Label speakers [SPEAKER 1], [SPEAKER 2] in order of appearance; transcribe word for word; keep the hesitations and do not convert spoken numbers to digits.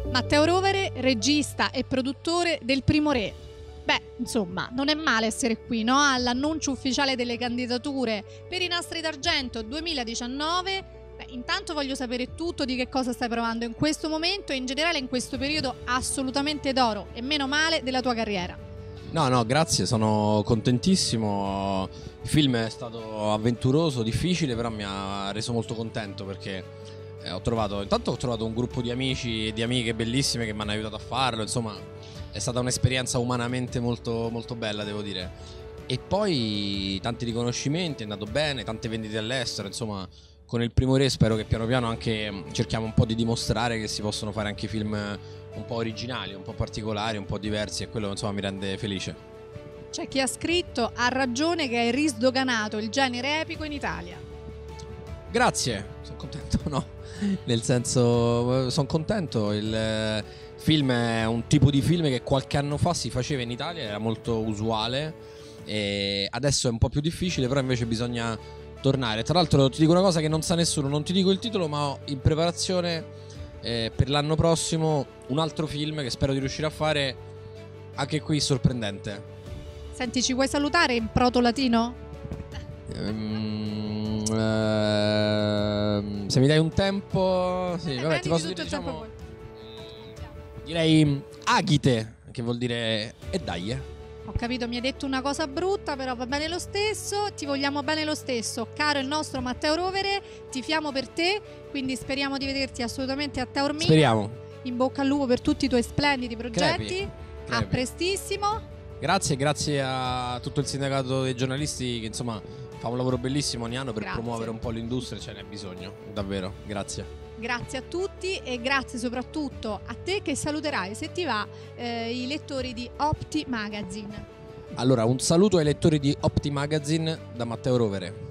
[SPEAKER 1] Matteo Rovere, regista e produttore del Primo Re. Beh, insomma, non è male essere qui, no? All'annuncio ufficiale delle candidature per i Nastri d'Argento duemiladiciannove. Beh, intanto voglio sapere tutto di che cosa stai provando in questo momento e in generale in questo periodo assolutamente d'oro e meno male della tua carriera.
[SPEAKER 2] No, no, grazie, sono contentissimo. Il film è stato avventuroso, difficile, però mi ha reso molto contento perché eh, ho trovato, intanto ho trovato un gruppo di amici e di amiche bellissime che mi hanno aiutato a farlo, insomma è stata un'esperienza umanamente molto, molto bella, devo dire. E poi tanti riconoscimenti, è andato bene, tante vendite all'estero, insomma con il Primo Re spero che piano piano anche cerchiamo un po' di dimostrare che si possono fare anche film un po' originali, un po' particolari, un po' diversi, e quello insomma mi rende felice.
[SPEAKER 1] C'è chi ha scritto: ha ragione che hai risdoganato il genere epico in Italia.
[SPEAKER 2] Grazie, sono contento, no? Nel senso, sono contento, il film è un tipo di film che qualche anno fa si faceva in Italia, era molto usuale, e adesso è un po' più difficile, però invece bisogna tornare. Tra l'altro ti dico una cosa che non sa nessuno, non ti dico il titolo, ma ho in preparazione eh, per l'anno prossimo un altro film che spero di riuscire a fare, anche qui sorprendente.
[SPEAKER 1] Senti, ci vuoi salutare in proto-latino?
[SPEAKER 2] Um, uh, se mi dai un tempo, sì,
[SPEAKER 1] eh,
[SPEAKER 2] vabbè, ti posso
[SPEAKER 1] tutto
[SPEAKER 2] dire,
[SPEAKER 1] il tempo
[SPEAKER 2] diciamo,
[SPEAKER 1] poi.
[SPEAKER 2] direi Aghite, che vuol dire e dai, eh.
[SPEAKER 1] Ho capito, mi hai detto una cosa brutta, però va bene lo stesso, ti vogliamo bene lo stesso, caro il nostro Matteo Rovere, tifiamo per te, quindi speriamo di vederti assolutamente a Taormina.
[SPEAKER 2] Speriamo.
[SPEAKER 1] In bocca al lupo per tutti i tuoi splendidi progetti.
[SPEAKER 2] Crepi.
[SPEAKER 1] A
[SPEAKER 2] Crepi.
[SPEAKER 1] prestissimo.
[SPEAKER 2] Grazie, grazie a tutto il sindacato dei giornalisti che insomma fa un lavoro bellissimo ogni anno per
[SPEAKER 1] Grazie.
[SPEAKER 2] promuovere un po' l'industria, ce n'è bisogno, davvero, grazie.
[SPEAKER 1] Grazie a tutti e grazie soprattutto a te che saluterai, se ti va, eh, i lettori di Opti Magazine.
[SPEAKER 2] Allora, un saluto ai lettori di Opti Magazine da Matteo Rovere.